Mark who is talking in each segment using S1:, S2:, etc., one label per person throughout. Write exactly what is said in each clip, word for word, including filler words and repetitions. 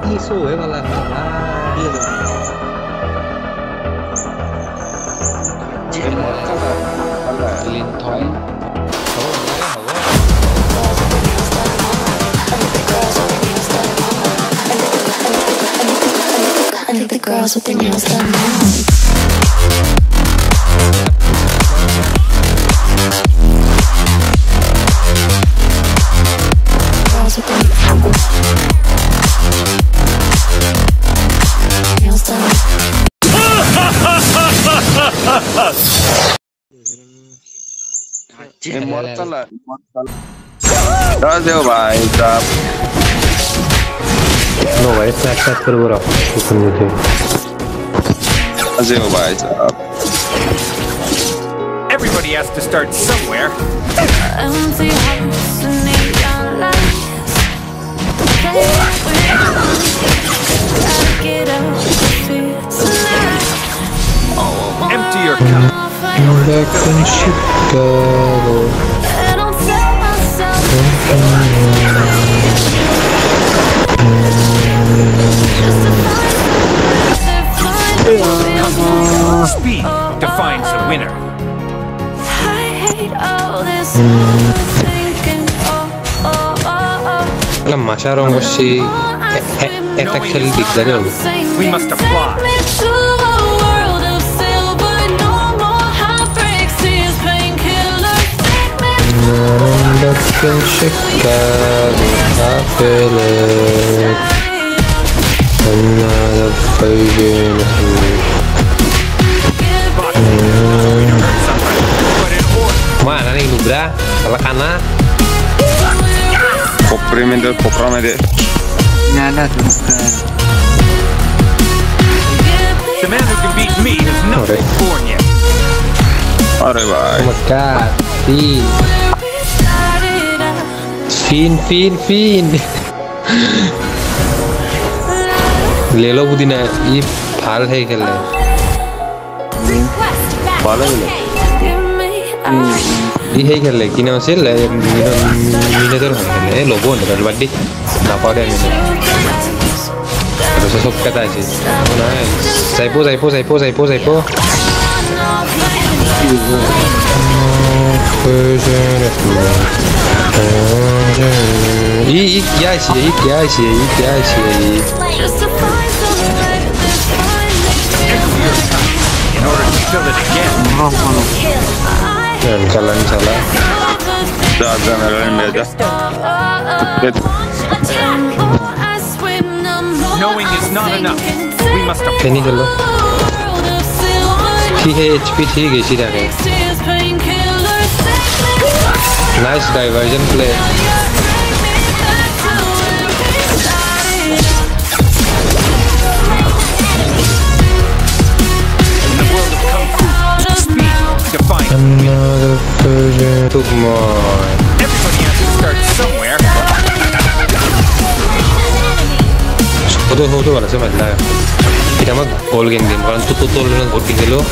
S1: Iso है वाला ये Lin thoái
S2: I think the girls with their nails done now. Girls with their nails done.
S3: Immortal lah, immortal. Dah deh bhai, dah.
S4: No भाई flash set कर बोरा सुन लेते
S3: अजय भाई साहब
S5: Everybody has to start somewhere.
S2: Empty house and neon lights. Get out the feet tonight.
S5: Empty your cup.
S1: Back in Chicago.
S2: I don't tell myself.
S5: Speed defines a winner.
S2: I hate all this thinking. Oh, oh, oh,
S1: La masharong boshi eta khel dikdari hobo.
S5: We must apply.
S1: Back in Chicago, I feel it. Another version of me. Mana nih Nubra? Salah kana?
S3: Kopre में दे, kopra में दे.
S6: Nada tuh.
S5: The man who can beat me is not born yet.
S3: अरे भाई.
S1: Oh my god, Fiend. Fiend, Fiend, Fiend. ले लो बुदिना ये फाल है खेल रहे
S3: फाल है
S1: ये है खेल रहे किन्हें उसे ले मीनो मीनो तो रहा है लोगों ने कर बड्डी ना पाड़े में तो सब कहता है जी ना साइपो साइपो साइपो साइपो साइपो ये ये क्या है ये क्या है ये क्या है
S5: In order to fill it again.
S1: Jalan salah.
S3: dah dah nalar में जा.
S5: Knowing is not enough. We must apply.
S1: Ini dulu. ठीक है H P ठीक है इसी तरह. Nice diversion play. Another version of mine.
S5: Everybody has to start somewhere.
S1: Foto foto वाला से मजा आया. kita mah goal game game. Kalau tuh tutul dengan goal game lo.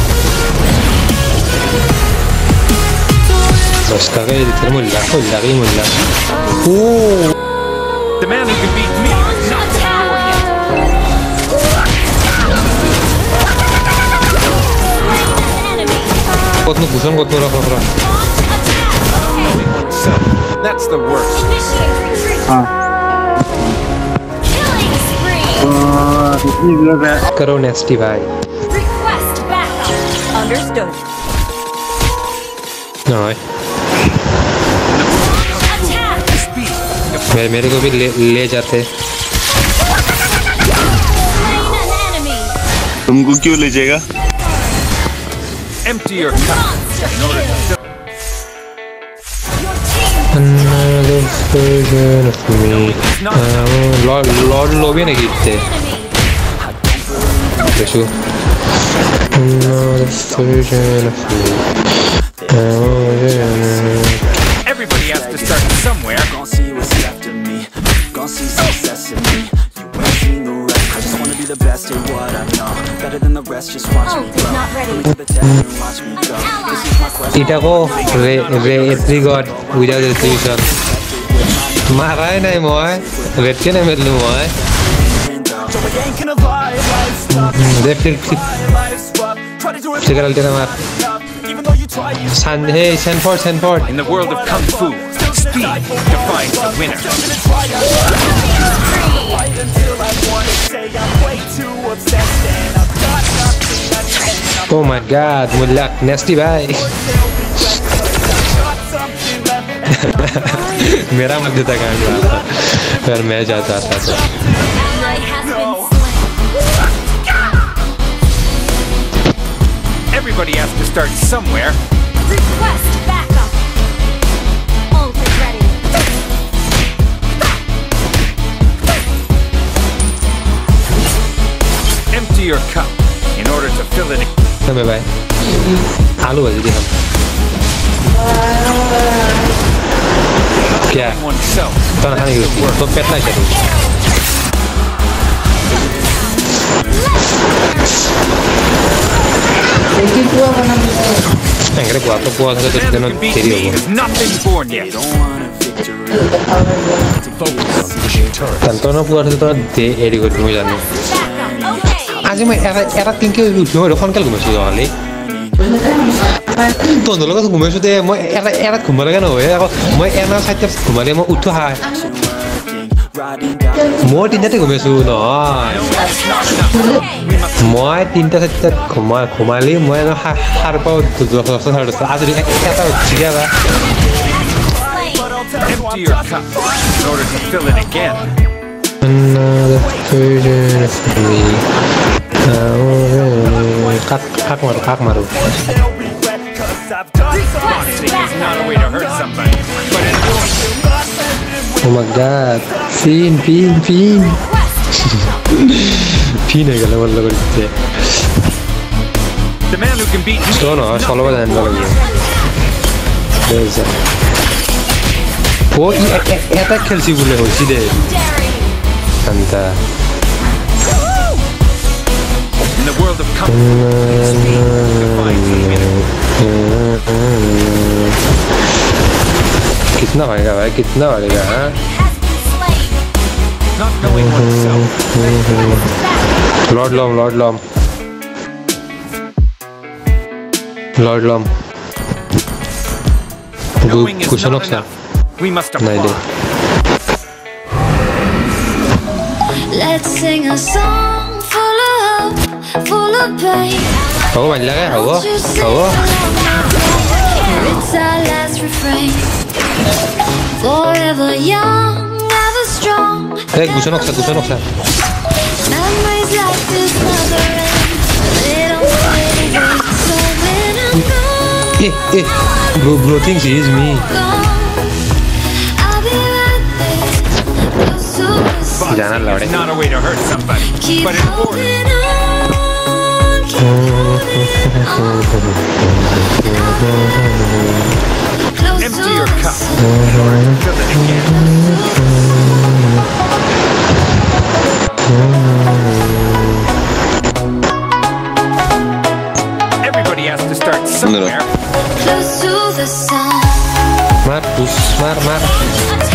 S1: Bos kagak jadi termul lah, kau lagi mul lah. Oh.
S5: The man who can beat me is not born yet.
S1: Kot nu busan kot nu raka raka.
S5: That's the worst.
S6: Ah. Oh, ini juga kayak.
S1: Karo nasty भाई.
S7: Request backup. Understood.
S1: नहीं. मेरे मेरे को भी ले ले जाते.
S3: तुमको क्यों ले जाएगा?
S5: Empty your cup in order to fill.
S1: Another version of me. Lord Lord Lobian है कितने? देखो. Another version of me.
S5: Everybody has to start somewhere.
S8: Gonna see what's left of me. Gonna see success in me. You ain't seen the rest. I just wanna be the best at what I know. Better than the rest, just watch me grow. Come to the test and watch me go. This is my question.
S1: Ita ko re re three god without the three shot. Marai nahi moy. Vet ke nahi milu moy.
S8: So I ain't gonna lie, life's tough.
S1: They flip flip.
S8: Life's rough. Try to do it
S1: Flicker alter mar.
S8: even though you try, you
S1: San hey Sanford Sanford.
S5: In the world of Kung Fu, speed defines the winner.
S8: fight until I wanna say I'm way too obsessed and I've got nothing that's holding up.
S1: Oh my god, mulak nasty bhai. मेरा मत देता कांड था पर मैं जाता था तो
S7: Ally has been slain.
S5: Everybody has to start somewhere.
S7: Request backup. Ult is ready.
S5: Empty your cup in order to fill it.
S1: हमें भाई आलू भाजी दी हम क्या
S5: Oneself.
S1: तो ना खाने की तो पेटना चाहिए Engre buat तो buat
S5: The
S1: तो
S5: man
S1: देना
S5: who can beat
S1: तेरी
S5: me
S1: होगा
S5: has not been born yet.
S1: tanto no buat तो दे एडी को तुम्हें जाने
S7: Backup. Okay.
S1: आज मैं era era तीन के ऊपर में रखने के लिए घूमे वाले तो दोनों लोग तो घूमे सुधे मैं era era घूम रहा ना होए मैं era साइड से घूम रहा मैं उठा है मैं तीन जाते घूमे सु ना मैं तीन जाते साइड घूमा घूमा ली मैं ना हर पाव तो दो सौ साठ सौ आज ये क्या था चिकिया था
S5: Empty your cup in order to fill it again.
S1: Another version of me. Kak kak maru kak maru.
S5: Boxing is not a way to hurt somebody, but it
S1: Oh my god. Pin pin pin. Pin है गला वाला करते.
S5: the man who can beat me.
S1: तो ना solo वाला handle लगी. There's a. वो ये ऐसा खेल सी बोले हो सीधे. Anta.
S5: In the world of Kung Fu, speed defines the winner.
S1: कितना भागेगा भाई कितना भागेगा हाँ
S5: Not knowing oneself.
S1: लॉर्ड लॉम लॉर्ड लॉम लॉर्ड लॉम
S5: Knowing is
S1: कुछ
S5: not
S1: knocks
S5: enough. We must
S1: नहीं
S5: apply.
S1: दे
S2: Let's sing a song full of hope, full of pain.
S1: हो बन लगा हो
S2: Won't you sing
S1: हो
S2: along now? It's our last refrain. Forever young, ever strong.
S1: एक कुछ नॉक्स कुछ knocks
S2: Memories like this never end. They don't fade away. So when I'm gone,
S1: eh eh bro bro thinks he is me
S2: gone, I'll be right there. Close to the sun.
S1: जाना
S5: Boxing
S1: लौड़े
S5: is not a way to hurt somebody,
S2: Keep
S5: but in order.
S2: holding on, keep holding on. Close
S5: Empty
S2: to
S5: your
S2: the
S5: cup
S2: sun.
S5: in order to fill it again. Everybody has to start somewhere.
S2: Close to the sun.
S1: mar push mar mar